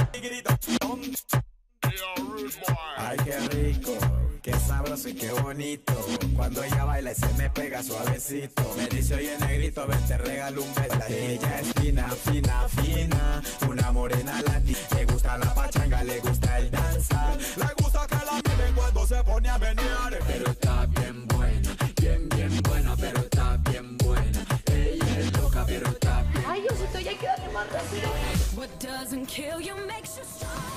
Ay, qué rico, qué sabroso y qué bonito. Cuando ella baila y se me pega suavecito. Me dice, oye, negrito, ven, te regalo un beso. Ella es fina, fina, fina. Una morena latina. Le gusta la pachanga, le gusta el danza. Le gusta que la miren cuando se pone a menear. Pero está bien buena, bien, bien buena. Pero está bien buena. Ella es loca, pero está bien. Ay, Diosito, ya hay que darle más rápido. What doesn't kill you makes you stronger.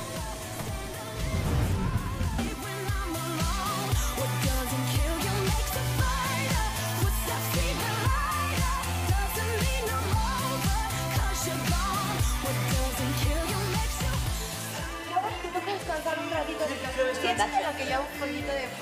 When I'm alone, what doesn't kill you makes you fighter. What's that fever lighter? Doesn't mean I'm over, 'cause you're gone. What doesn't kill you makes you. Y ahora te toca descansar un ratito. Siéntate en lo que ya un poquito de...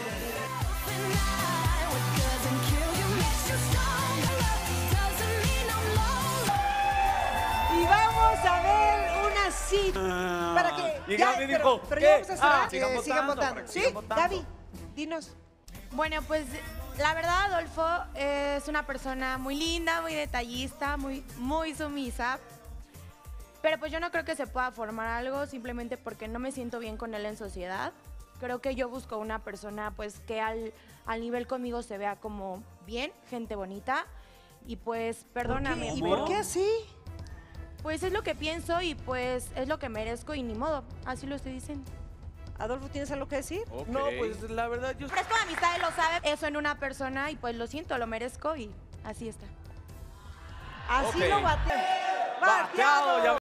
What doesn't kill you makes you stronger. Doesn't mean I'm lonely. Y vamos a ver una cita. Para que. Y Gaby dijo, pero ¿qué? ya vamos a cerrar. Sigan votando, para que ¿Sí? sigan votando. Gaby, dinos. Bueno, pues la verdad, Adolfo es una persona muy linda, muy detallista, muy sumisa. Pero pues yo no creo que se pueda formar algo simplemente porque no me siento bien con él en sociedad. Creo que yo busco una persona pues que al nivel conmigo se vea como bien, gente bonita. Y pues perdóname. ¿Y pero, por qué así? Pues es lo que pienso y pues es lo que merezco y ni modo. Así lo estoy diciendo. Adolfo, ¿tienes algo que decir? No, pues la verdad yo... Ofrezco amistad, él lo sabe, eso en una persona y pues lo siento, lo merezco y así está. Así Ok. lo bateó. Bateado, ya